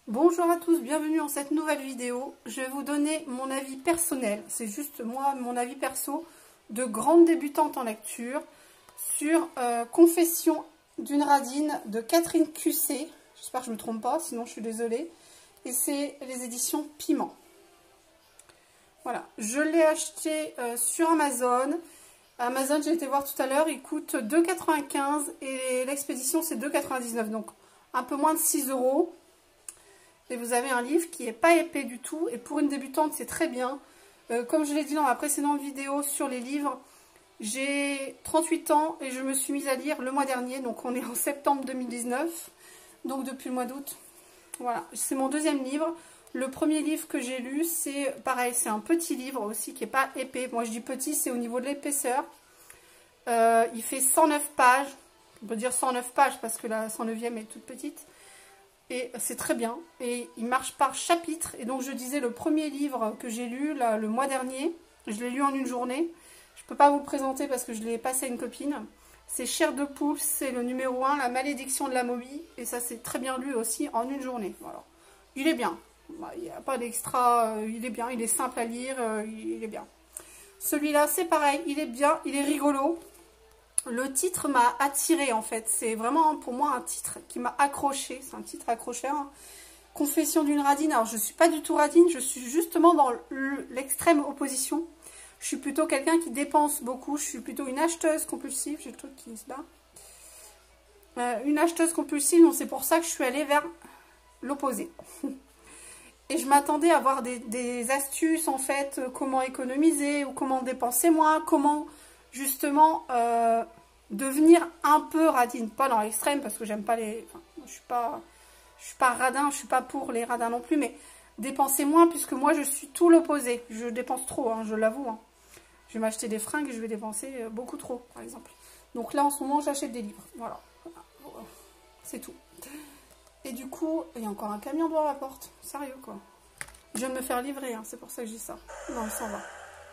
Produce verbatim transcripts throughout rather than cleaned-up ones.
Bonjour à tous, bienvenue dans cette nouvelle vidéo. Je vais vous donner mon avis personnel, c'est juste moi, mon avis perso de grande débutante en lecture sur euh, Confession d'une radine de Catherine Cusset. J'espère que je ne me trompe pas, sinon je suis désolée. Et c'est les éditions Piment. Voilà, je l'ai acheté euh, sur Amazon. Amazon, j'ai été voir tout à l'heure, il coûte deux euros quatre-vingt-quinze et l'expédition c'est deux euros quatre-vingt-dix-neuf, donc un peu moins de six euros. Et vous avez un livre qui n'est pas épais du tout. Et pour une débutante, c'est très bien. Euh, comme je l'ai dit dans ma précédente vidéo sur les livres, j'ai trente-huit ans et je me suis mise à lire le mois dernier. Donc on est en septembre deux mille dix-neuf. Donc depuis le mois d'août. Voilà, c'est mon deuxième livre. Le premier livre que j'ai lu, c'est pareil, c'est un petit livre aussi qui n'est pas épais. Moi je dis petit, c'est au niveau de l'épaisseur. Euh, il fait cent neuf pages. On peut dire cent neuf pages parce que la cent neuvième est toute petite. Et c'est très bien. Et il marche par chapitre. Et donc je disais, le premier livre que j'ai lu là, le mois dernier, je l'ai lu en une journée. Je ne peux pas vous le présenter parce que je l'ai passé à une copine. C'est Chair de poule, c'est le numéro un, La malédiction de la momie. Et ça c'est très bien lu aussi en une journée. Voilà. Il est bien. Il n'y a pas d'extra. Il est bien, il est simple à lire. Il est bien. Celui-là c'est pareil, il est bien, il est rigolo. Le titre m'a attiré en fait, c'est vraiment pour moi un titre qui m'a accroché, c'est un titre accrocheur. Confession d'une radine, alors je ne suis pas du tout radine, je suis justement dans l'extrême opposition. Je suis plutôt quelqu'un qui dépense beaucoup, je suis plutôt une acheteuse compulsive, j'ai le truc qui se bat. Euh, une acheteuse compulsive, donc c'est pour ça que je suis allée vers l'opposé. Et je m'attendais à avoir des, des astuces en fait, comment économiser ou comment dépenser moins, comment... justement euh, devenir un peu radine, pas dans l'extrême parce que j'aime pas les, enfin, je suis pas je suis pas radin, je suis pas pour les radins non plus, mais dépenser moins puisque moi je suis tout l'opposé, je dépense trop, hein, je l'avoue, hein. Je vais m'acheter des fringues et je vais dépenser beaucoup trop par exemple, donc là en ce moment j'achète des livres, voilà, c'est tout. Et du coup il y a encore un camion devant la porte, sérieux quoi, je viens de me faire livrer, hein, c'est pour ça que je dis ça. Non, il s'en va.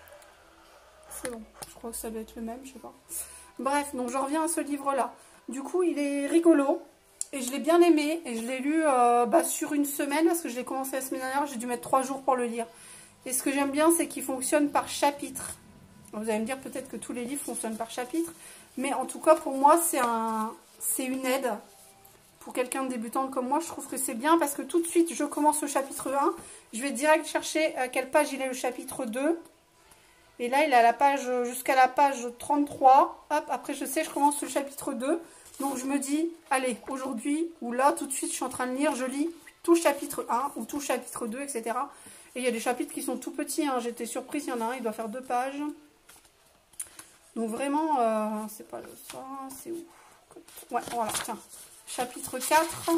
C'est bon, je crois que ça doit être le même, je sais pas. Bref, donc j'en reviens à ce livre-là. Du coup, il est rigolo et je l'ai bien aimé et je l'ai lu euh, bah, sur une semaine parce que je l'ai commencé la semaine dernière, j'ai dû mettre trois jours pour le lire. Et ce que j'aime bien, c'est qu'il fonctionne par chapitre. Vous allez me dire peut-être que tous les livres fonctionnent par chapitre, mais en tout cas, pour moi, c'est un, c'est une aide. Pour quelqu'un de débutant comme moi, je trouve que c'est bien parce que tout de suite, je commence au chapitre un, je vais direct chercher à quelle page il est le chapitre deux. Et là, il est à la page, jusqu'à la page trente-trois. Hop, après, je sais, je commence le chapitre deux. Donc, je me dis, allez, aujourd'hui, ou là, tout de suite, je suis en train de lire, je lis tout chapitre un ou tout chapitre deux, et cetera. Et il y a des chapitres qui sont tout petits. Hein. J'étais surprise, il y en a un, il doit faire deux pages. Donc, vraiment, euh, c'est pas le ça, c'est où? Ouais, voilà, tiens. Chapitre quatre.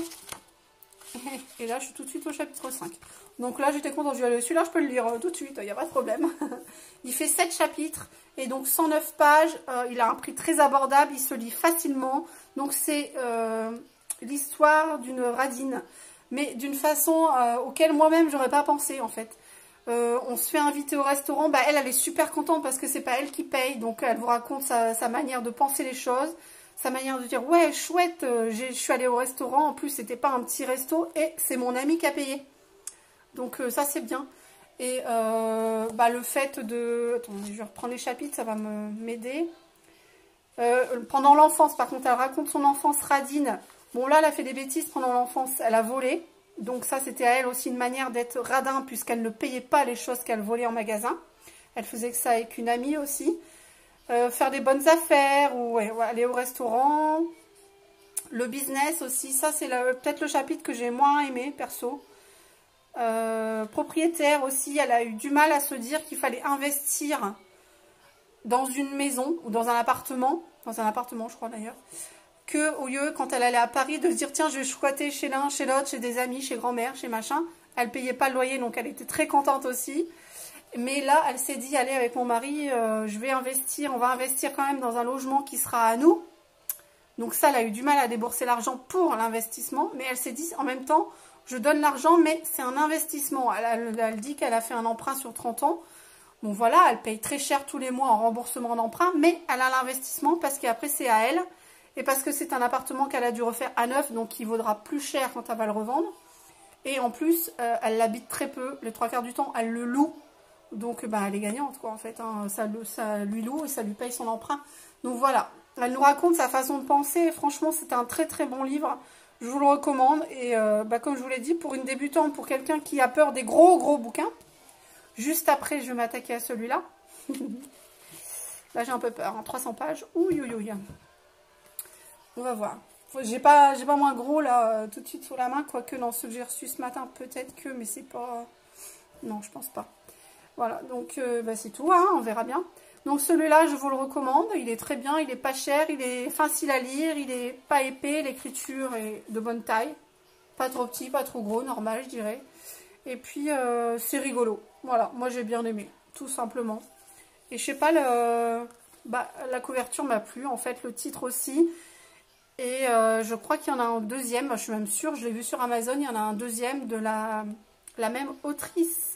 Et là, je suis tout de suite au chapitre cinq. Donc là, j'étais contente. Je vais celui-là, je peux le lire tout de suite. Il n'y a pas de problème. Il fait sept chapitres. Et donc, cent neuf pages. Euh, il a un prix très abordable. Il se lit facilement. Donc, c'est euh, l'histoire d'une radine. Mais d'une façon euh, auquel moi-même, j'aurais pas pensé, en fait. Euh, on se fait inviter au restaurant. Bah, elle, elle est super contente parce que c'est pas elle qui paye. Donc, elle vous raconte sa, sa manière de penser les choses. Sa manière de dire, ouais, chouette, euh, je suis allée au restaurant, en plus, c'était pas un petit resto, et c'est mon ami qui a payé. Donc, euh, ça, c'est bien. Et euh, bah, le fait de... Attendez, je vais reprendre les chapitres, ça va m'aider. Euh, pendant l'enfance, par contre, elle raconte son enfance radine. Bon, là, elle a fait des bêtises pendant l'enfance, elle a volé. Donc, ça, c'était à elle aussi une manière d'être radin, puisqu'elle ne payait pas les choses qu'elle volait en magasin. Elle faisait que ça avec une amie aussi. Euh, faire des bonnes affaires ou ouais, ouais, aller au restaurant, le business aussi, ça c'est peut-être le chapitre que j'ai moins aimé perso. Euh, propriétaire aussi, elle a eu du mal à se dire qu'il fallait investir dans une maison ou dans un appartement, dans un appartement je crois d'ailleurs, que au lieu quand elle allait à Paris de se dire tiens je vais squatter chez l'un, chez l'autre, chez des amis, chez grand-mère, chez machin, elle payait pas le loyer donc elle était très contente aussi. Mais là, elle s'est dit, allez, avec mon mari, euh, je vais investir, on va investir quand même dans un logement qui sera à nous. Donc ça, elle a eu du mal à débourser l'argent pour l'investissement. Mais elle s'est dit, en même temps, je donne l'argent, mais c'est un investissement. Elle, elle, elle dit qu'elle a fait un emprunt sur trente ans. Bon, voilà, elle paye très cher tous les mois en remboursement d'emprunt. Mais elle a l'investissement parce qu'après, c'est à elle. Et parce que c'est un appartement qu'elle a dû refaire à neuf, donc qui vaudra plus cher quand elle va le revendre. Et en plus, euh, elle l'habite très peu. Les trois quarts du temps, elle le loue. Donc, bah, elle est gagnante, quoi, en fait. Hein. Ça, ça lui loue et ça lui paye son emprunt. Donc, voilà. Elle nous raconte sa façon de penser. Et franchement, c'est un très, très bon livre. Je vous le recommande. Et euh, bah, comme je vous l'ai dit, pour une débutante, pour quelqu'un qui a peur des gros, gros bouquins. Juste après, je vais m'attaquer à celui-là. Là, j'ai un peu peur. Hein. trois cents pages. Ouh, ouh, ouh. On va voir. J'ai pas, j'ai pas moins gros là euh, tout de suite sous la main, quoique dans ceux que j'ai reçus ce matin, peut-être que, mais c'est pas... Non, je pense pas. Voilà, donc euh, bah, c'est tout, hein, on verra bien. Donc celui-là, je vous le recommande, il est très bien, il est pas cher, il est facile à lire, il est pas épais, l'écriture est de bonne taille. Pas trop petit, pas trop gros, normal, je dirais. Et puis, euh, c'est rigolo. Voilà, moi j'ai bien aimé, tout simplement. Et je sais pas, le... bah, la couverture m'a plu, en fait, le titre aussi. Et euh, je crois qu'il y en a un deuxième, je suis même sûre, je l'ai vu sur Amazon, il y en a un deuxième de la, la même autrice.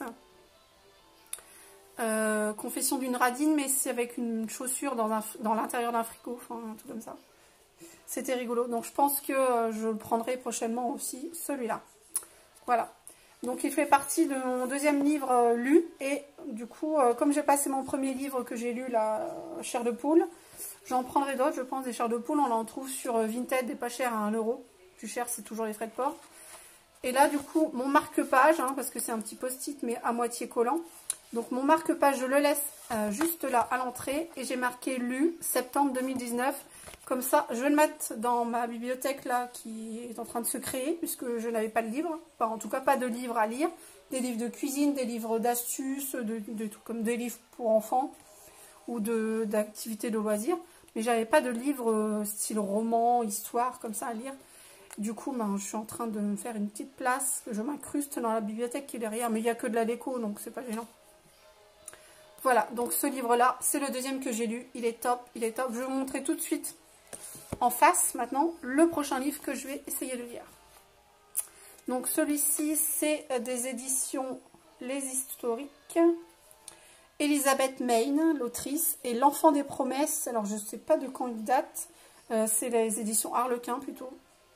Euh, Confession d'une radine, mais c'est avec une chaussure dans, un, dans l'intérieur d'un frigo, enfin un truc comme ça. C'était rigolo, donc je pense que euh, je le prendrai prochainement aussi, celui-là. Voilà. Donc il fait partie de mon deuxième livre euh, lu, et du coup, euh, comme j'ai passé mon premier livre que j'ai lu, la Chair de poule, j'en prendrai d'autres, je pense, des chairs de poule. On en trouve sur Vinted, des pas chers à un euro. Plus cher, c'est toujours les frais de port. Et là, du coup, mon marque-page, hein, parce que c'est un petit post-it, mais à moitié collant. Donc, mon marque-page, je le laisse euh, juste là, à l'entrée. Et j'ai marqué lu, septembre deux mille dix-neuf. Comme ça, je vais le mettre dans ma bibliothèque, là, qui est en train de se créer, puisque je n'avais pas de livre. Enfin, en tout cas, pas de livres à lire. Des livres de cuisine, des livres d'astuces, de, de, comme des livres pour enfants, ou d'activités de, de loisirs. Mais j'avais pas de livre euh, style roman, histoire, comme ça à lire. Du coup, ben, je suis en train de me faire une petite place, que je m'incruste dans la bibliothèque qui est derrière. Mais il n'y a que de la déco, donc c'est pas gênant. Voilà, donc ce livre-là, c'est le deuxième que j'ai lu. Il est top, il est top. Je vais vous montrer tout de suite, en face, maintenant, le prochain livre que je vais essayer de lire. Donc celui-ci, c'est des éditions Les Historiques. Elisabeth Mayne, l'autrice, et L'Enfant des Promesses. Alors, je ne sais pas de quand il date. Euh, c'est les éditions Harlequin, plutôt.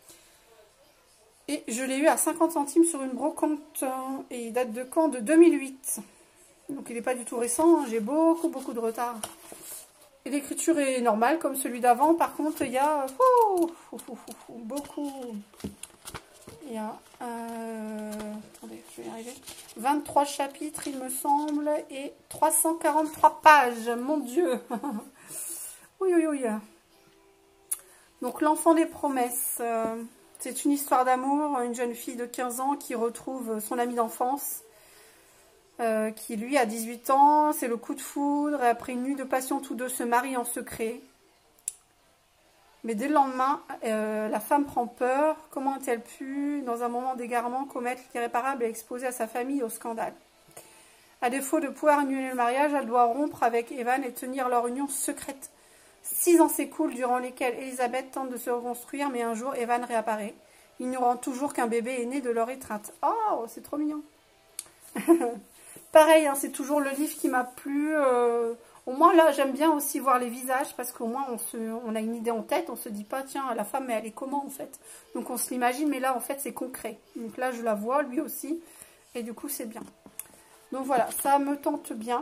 Et je l'ai eu à cinquante centimes sur une brocante. Et il date de quand? De deux mille huit. Donc, il n'est pas du tout récent. Hein. J'ai beaucoup, beaucoup de retard. Et l'écriture est normale, comme celui d'avant. Par contre, il y a ouh, ouh, ouh, ouh, beaucoup... Il y a, euh, attendez, je vais y arriver, vingt-trois chapitres, il me semble, et trois cent quarante-trois pages, mon Dieu. Oui, oui, oui. Donc, L'Enfant des Promesses, euh, c'est une histoire d'amour, une jeune fille de quinze ans qui retrouve son ami d'enfance, euh, qui lui a dix-huit ans, c'est le coup de foudre, et après une nuit de passion, tous deux se marient en secret. Mais dès le lendemain, euh, la femme prend peur. Comment a-t-elle pu, dans un moment d'égarement, commettre l'irréparable et exposer à sa famille au scandale? À défaut de pouvoir annuler le mariage, elle doit rompre avec Evan et tenir leur union secrète. Six ans s'écoulent durant lesquels Elisabeth tente de se reconstruire, mais un jour, Evan réapparaît, ignorant toujours qu'un bébé est né de leur étreinte. Oh, c'est trop mignon. Pareil, hein, c'est toujours le livre qui m'a plu... Euh... Au moins, là, j'aime bien aussi voir les visages parce qu'au moins, on, se, on a une idée en tête. On se dit pas, tiens, la femme, mais elle est comment, en fait? Donc, on se l'imagine, mais là, en fait, c'est concret. Donc là, je la vois, lui aussi. Et du coup, c'est bien. Donc, voilà, ça me tente bien.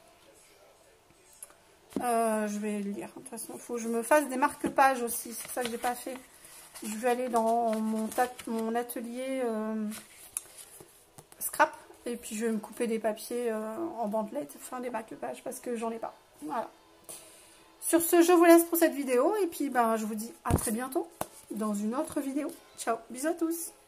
Euh, je vais le lire. De toute façon, il faut que je me fasse des marque-pages aussi. C'est ça que je n'ai pas fait. Je vais aller dans mon, mon atelier euh, scrap. Et puis, je vais me couper des papiers euh, en bandelettes, enfin des marque-pages, parce que j'en ai pas. Voilà. Sur ce, je vous laisse pour cette vidéo. Et puis, ben, je vous dis à très bientôt dans une autre vidéo. Ciao, bisous à tous.